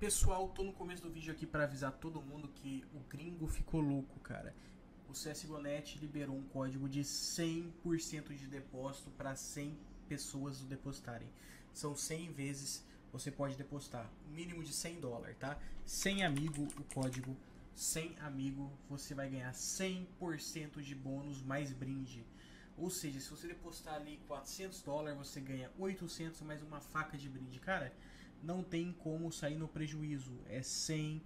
Pessoal, tô no começo do vídeo aqui pra avisar todo mundo que o gringo ficou louco, cara. O CSGO.net liberou um código de 100% de depósito para 100 pessoas depositarem. São 100 vezes você pode depositar, mínimo de $100, tá? 100 amigo, o código 100 amigo, você vai ganhar 100% de bônus mais brinde. Ou seja, se você depositar ali $400, você ganha 800 mais uma faca de brinde. Cara, não tem como sair no prejuízo. É 100.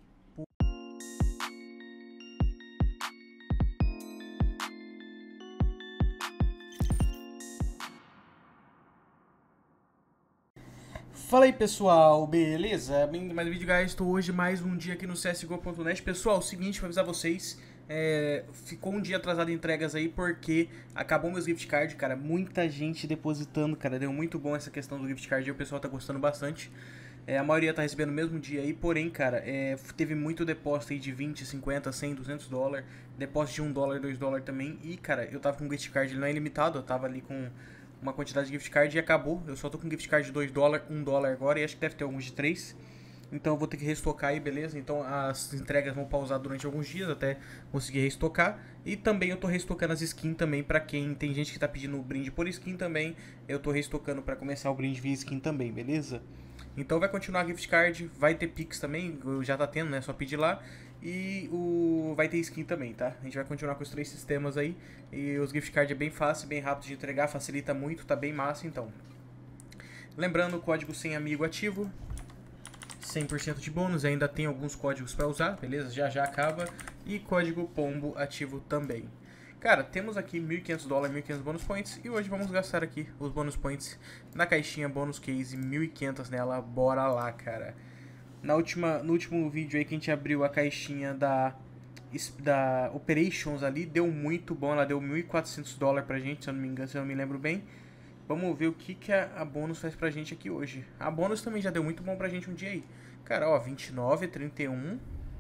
Fala aí pessoal, beleza? Bem-vindo a mais um vídeo, guys. Estou hoje mais um dia aqui no CSGO.net. Pessoal, seguinte, vou avisar vocês, ficou um dia atrasado em entregas aí porque acabou meus gift card, cara. Muita gente depositando, cara. Deu muito bom essa questão do gift card e o pessoal tá gostando bastante. A maioria tá recebendo no mesmo dia aí, porém, cara, teve muito depósito aí de 20, 50, 100, $200, depósito de $1, $2 também. E, cara, eu tava com gift card, ele não é ilimitado, eu tava ali com uma quantidade de gift card e acabou. Eu só tô com gift card de $2, $1 agora e acho que deve ter alguns de 3. Então eu vou ter que restocar aí, beleza? Então as entregas vão pausar durante alguns dias até conseguir restocar. E também eu tô restocando as skins também pra quem tem gente que tá pedindo brinde por skin também. Eu tô restocando pra começar o brinde via skin também, beleza? Então vai continuar a gift card, vai ter Pix também, já tá tendo, né? Só pedir lá. E vai ter skin também, tá? A gente vai continuar com os 3 sistemas aí. E os gift card é bem fácil, bem rápido de entregar, facilita muito, tá bem massa então. Lembrando, o código sem amigo ativo, 100% de bônus, ainda tem alguns códigos para usar, beleza? Já já acaba. E código pombo ativo também. Cara, temos aqui $1.500, 1.500 bonus points. E hoje vamos gastar aqui os bonus points na caixinha bonus case, 1.500 nela. Bora lá, cara. No último vídeo aí que a gente abriu a caixinha da Operations ali, deu muito bom. Ela deu $1.400 pra gente, se eu não me engano, se eu não me lembro bem. Vamos ver o que a bônus faz pra gente aqui hoje. A bônus também já deu muito bom pra gente um dia aí. Cara, ó, 29, 31,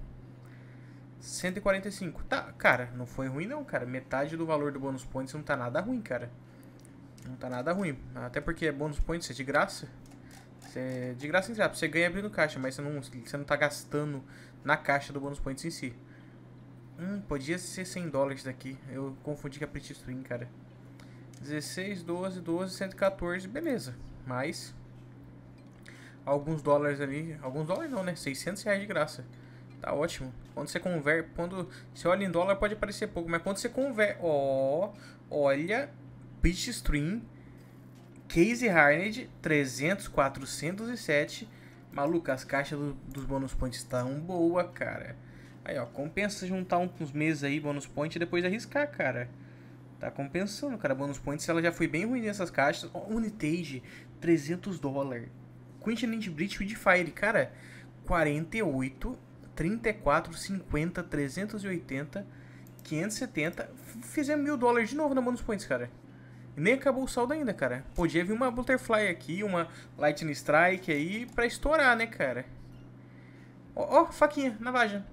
145. Tá, cara, não foi ruim não, cara. Metade do valor do bônus points não tá nada ruim, cara. Não tá nada ruim. Até porque é bônus points, é de graça. De graça, você ganha abrindo caixa, mas você não tá gastando na caixa do bônus points em si. Podia ser $100 daqui. Eu confundi com a Pretty String, cara. 16, 12, 12, 114, beleza. Mas alguns dólares ali, alguns dólares não, né? R$ 600 de graça. Tá ótimo. Quando você converte, quando você olha em dólar pode parecer pouco, mas quando você converte, olha, Pitch Stream, Case Harned, 300, 407. Maluco, as caixas dos bonus points estão boa, cara. Aí, ó, compensa juntar uns meses aí, bonus point, e depois arriscar, cara. Tá compensando, cara. Bonus points, ela já foi bem ruim nessas caixas. Unitage, $300. Quentin and Breach with Fire, cara. 48, 34, 50, 380, 570. Fizemos $1.000 de novo na bonus points, cara. E nem acabou o saldo ainda, cara. Podia vir uma Butterfly aqui, uma Lightning Strike aí pra estourar, né, cara. Ó, faquinha, navaja.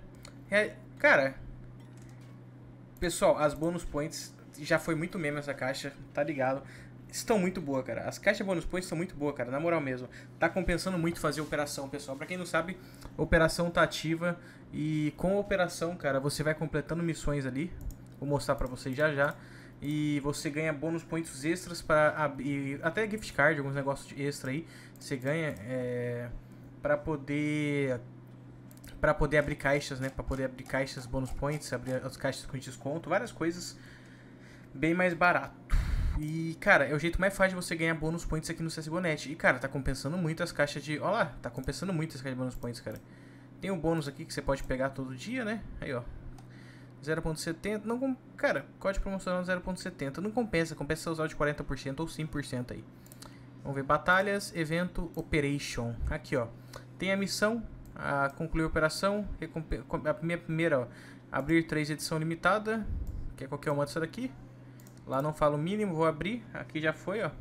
Cara, pessoal, as bonus points já foi muito meme essa caixa, tá ligado? Estão muito boas, cara. As caixas bonus points estão muito boas, cara. Na moral mesmo. Tá compensando muito fazer operação, pessoal. Pra quem não sabe, a operação tá ativa. E com a operação, cara, você vai completando missões ali. Vou mostrar pra vocês já já. E você ganha bônus points extras para abrir, até gift card, alguns negócios extra aí. Você ganha pra poder abrir caixas, né? Pra poder abrir caixas bônus points, abrir as caixas com desconto, várias coisas bem mais barato. E, cara, é o jeito mais fácil de você ganhar bônus points aqui no CSGO.net. E, cara, tá compensando muito as caixas de... Ó lá, tá compensando muito as caixas de bônus points, cara. Tem um bônus aqui que você pode pegar todo dia, né? Aí, ó. 0.70, não, cara, código promocional 0.70, não compensa, compensa usar o de 40% ou 100% aí. Vamos ver, batalhas, evento, operation, aqui ó, tem a missão, concluir a operação, a primeira ó, abrir 3 edição limitada, que é qualquer uma dessa daqui, lá não fala o mínimo, vou abrir, aqui já foi ó,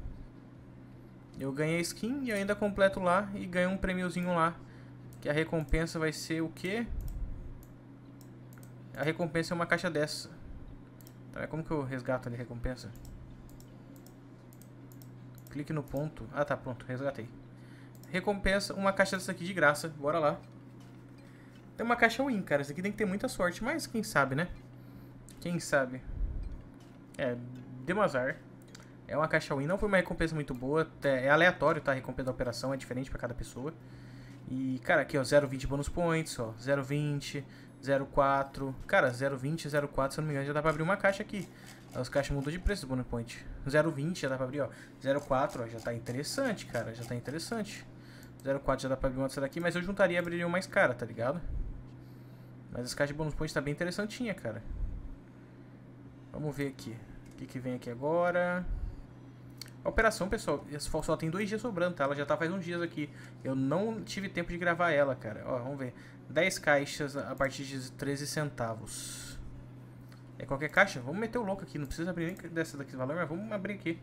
eu ganhei a skin e ainda completo lá e ganho um prêmiozinho lá, que a recompensa vai ser o que? A recompensa é uma caixa dessa. Tá, como que eu resgato ali a recompensa? Clique no ponto. Ah, tá, pronto, resgatei. recompensa uma caixa dessa aqui de graça. Bora lá. Tem uma caixa win, cara. Essa aqui tem que ter muita sorte, mas quem sabe, né? Quem sabe. Deu um azar. É uma caixa win, não foi uma recompensa muito boa. É aleatório, tá? A recompensa da operação é diferente pra cada pessoa. E, cara, aqui, ó, 0,20 bonus points, ó. 0,20, 0,4. Cara, 0,20, 0,4, se eu não me engano, já dá pra abrir uma caixa aqui. As caixas mudam de preço do bonus point. 0,20 já dá pra abrir, ó. 0,4, ó, já tá interessante, cara. Já tá interessante. 0,4 já dá pra abrir uma dessa daqui, mas eu juntaria e abriria uma mais cara, tá ligado? Mas as caixas de bonus points tá bem interessantinha, cara. Vamos ver aqui. O que vem aqui agora? A operação, pessoal, só tem 2 dias sobrando, tá? Ela já tá faz uns dias aqui. Eu não tive tempo de gravar ela, cara. Ó, vamos ver. 10 caixas a partir de 13 centavos. É qualquer caixa? Vamos meter o louco aqui. Não precisa abrir nem dessa daqui valor, mas vamos abrir aqui.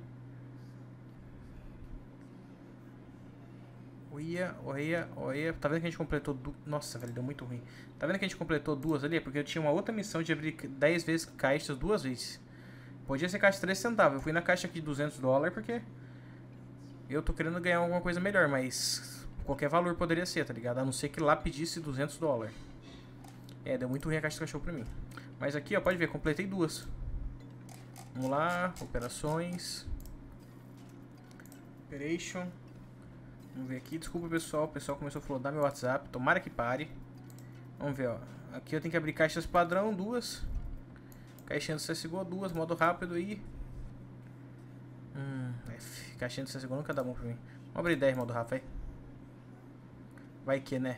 Olha. Tá vendo que a gente completou... Nossa, velho, deu muito ruim. Tá vendo que a gente completou 2 ali? É porque eu tinha uma outra missão de abrir 10 vezes caixas 2 vezes. Podia ser caixa de 13 centavos. Eu fui na caixa aqui de 200 dólares porque eu tô querendo ganhar alguma coisa melhor, mas qualquer valor poderia ser, tá ligado? A não ser que lá pedisse 200 dólares. Deu muito ruim a caixa de cachorro pra mim. Mas aqui, ó, pode ver, completei 2. Vamos lá, operações. Operation. Vamos ver aqui, desculpa pessoal, o pessoal começou a flodar meu WhatsApp, tomara que pare. Vamos ver, ó. Aqui eu tenho que abrir caixas padrão, 2. Caixinha do CSGO, 2, modo rápido e... F. Caixinha do CSGO nunca dá bom pra mim. Vamos abrir 10 modo rápido aí. Vai que, né?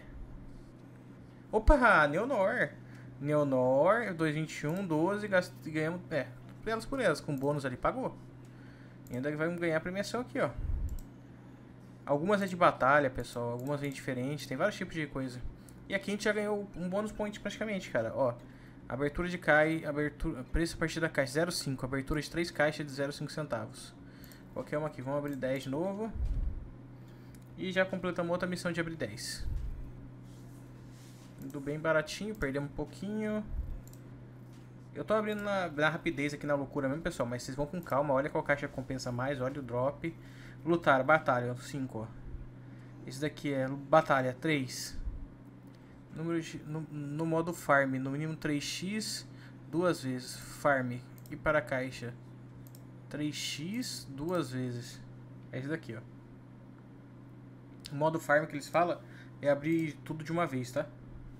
Opa, Neonor. Neonor, 2,21, 12, ganhamos... por elas, com bônus ali, pagou. E ainda vai ganhar a premiação aqui, ó. Algumas é de batalha, pessoal, algumas vêm diferentes, tem vários tipos de coisa. E aqui a gente já ganhou um bônus point praticamente, cara, ó. Abertura de caixa, preço a partir da caixa 0,5, abertura de 3 caixas de 0,5 centavos. Qualquer uma aqui, vamos abrir 10 de novo. E já completamos outra missão de abrir 10. Indo bem baratinho, perdemos um pouquinho. Eu tô abrindo na rapidez aqui, na loucura mesmo, pessoal, mas vocês vão com calma, olha qual caixa compensa mais, olha o drop. Lutar, batalha, 5, ó. Esse daqui é batalha, 3. Número de, no modo farm, no mínimo 3x, 2 vezes. Farm. E para a caixa, 3x, 2 vezes. É esse daqui, ó. O modo farm que eles falam é abrir tudo de uma vez, tá?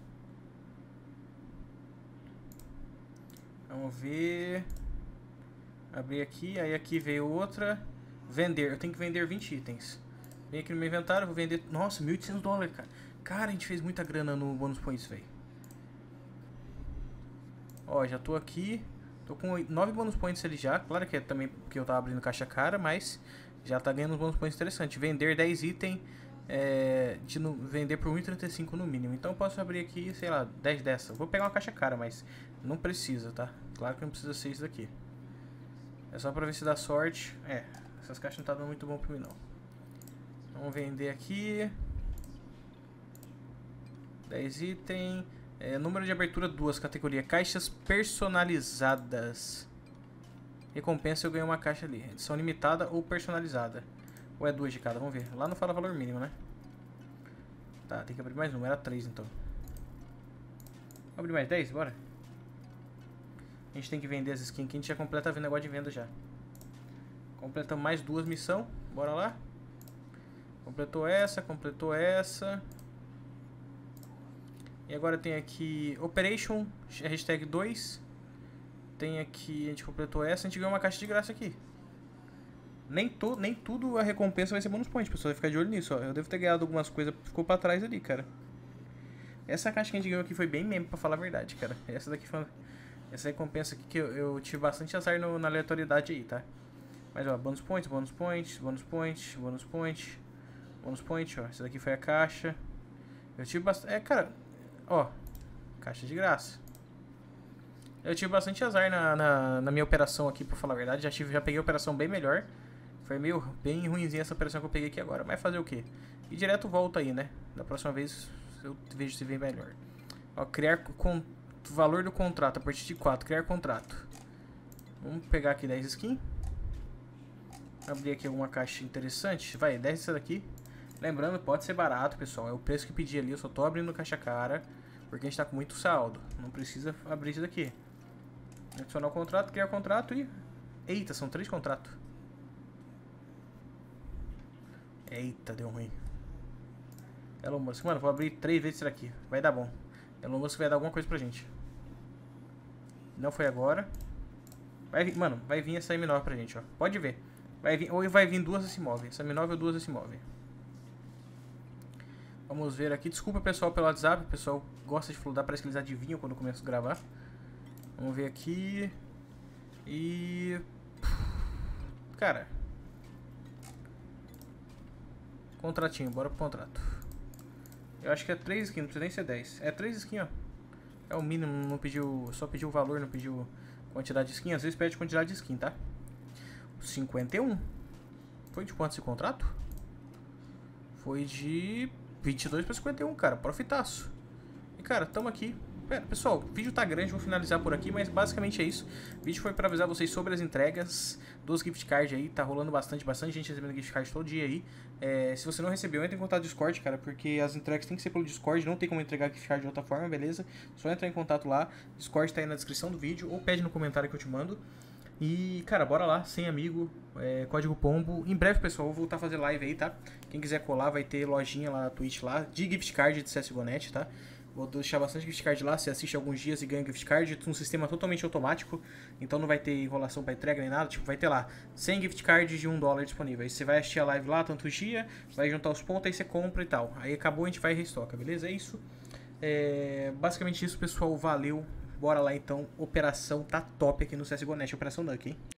Vamos ver. Abrir aqui, aí aqui veio outra. Vender, eu tenho que vender 20 itens. Vem aqui no meu inventário, vou vender... Nossa, 1.800 dólares, cara. Cara, a gente fez muita grana no bônus points, velho. Ó, já tô aqui. Tô com 9 bônus points ali já. Claro que é também porque eu tava abrindo caixa cara, mas já tá ganhando uns bônus points interessantes. Vender 10 itens, vender por 1,35 no mínimo. Então eu posso abrir aqui, sei lá, 10 dessa. Vou pegar uma caixa cara, mas não precisa, tá? Claro que não precisa ser isso daqui. É só pra ver se dá sorte. Essas caixas não tá dando muito bom pra mim, não. Vamos vender aqui. 10 itens. Número de abertura 2, categoria. Caixas personalizadas. Recompensa, eu ganhei uma caixa ali. Edição limitada ou personalizada. Ou é 2 de cada, vamos ver. Lá não fala valor mínimo, né? Tá, tem que abrir mais um. Era 3 então. Vamos abrir mais 10, bora. A gente tem que vender as skins que a gente já completa o negócio de venda já. Completamos mais 2 missões. Bora lá. Completou essa, E agora tem aqui Operation, hashtag 2. Tem aqui, a gente completou essa, a gente ganhou uma caixa de graça aqui. Nem tudo a recompensa vai ser bônus point, pessoal, vai ficar de olho nisso, ó. Eu devo ter ganhado algumas coisas, ficou pra trás ali, cara. Essa caixa que a gente ganhou aqui foi bem mesmo, pra falar a verdade, cara. Essa daqui foi... Essa recompensa aqui que eu tive bastante azar na aleatoriedade aí, tá? Mas ó, bônus point, ó. Essa daqui foi a caixa. Eu tive bastante... cara... Ó, caixa de graça. Eu tive bastante azar na minha operação aqui, pra falar a verdade. Já peguei a operação bem melhor. Foi bem ruimzinha essa operação que eu peguei aqui agora. Mas fazer o quê? E direto volta aí, né? Da próxima vez eu vejo se vem melhor. Ó, criar valor do contrato a partir de 4. Criar contrato. Vamos pegar aqui 10 skins. Abrir aqui alguma caixa interessante. Vai, 10 dessa daqui. Lembrando, pode ser barato, pessoal. É o preço que pedi ali. Eu só tô abrindo caixa cara porque a gente tá com muito saldo. Não precisa abrir isso daqui. Adicionar o contrato, criar o contrato e... Eita, são 3 contratos. Eita, deu ruim. Elon Musk. Mano, vou abrir 3 vezes isso daqui. Vai dar bom. Elon Musk vai dar alguma coisa pra gente. Não foi agora. Vai vir, mano, vai vir essa M9 pra gente, ó. Pode ver. Vai vir, ou vai vir 2 esse imóvel. Essa M9 ou 2 esse imóvel. Vamos ver aqui. Desculpa, pessoal, pelo WhatsApp. O pessoal gosta de fludar. Parece que eles adivinham quando eu começo a gravar. Vamos ver aqui. E... Cara... Contratinho, bora pro contrato. Eu acho que é 3 skins, não precisa nem ser 10. É 3 skins, ó. É o mínimo, não pediu... Só pediu o valor, não pediu quantidade de skin. Às vezes pede quantidade de skin, tá? 51. Foi de quanto esse contrato? Foi de 22 para 51, cara. Profitaço. E, cara, tamo aqui. Pera, pessoal, o vídeo tá grande, vou finalizar por aqui, mas basicamente é isso. O vídeo foi pra avisar vocês sobre as entregas dos gift cards aí. Tá rolando bastante gente recebendo gift card todo dia aí. Se você não recebeu, entra em contato no Discord, cara, porque as entregas tem que ser pelo Discord, não tem como entregar gift card de outra forma, beleza? Só entra em contato lá, Discord tá aí na descrição do vídeo, ou pede no comentário que eu te mando. E, cara, bora lá, sem amigo, código pombo. Em breve, pessoal, eu vou voltar a fazer live aí, tá? Quem quiser colar, vai ter lojinha lá na Twitch lá, de gift card de CSGO.net, tá? Vou deixar bastante gift card lá, você assiste alguns dias e ganha gift card, um sistema totalmente automático, então não vai ter enrolação para entrega nem nada, tipo, vai ter lá 100 gift cards de $1 disponível. Aí você vai assistir a live lá, tantos dias, vai juntar os pontos, aí você compra e tal. Aí acabou, a gente vai e restoca, beleza? É isso. Basicamente isso, pessoal, valeu. Bora lá então, operação tá top aqui no CSGO.net, operação Nuke, hein?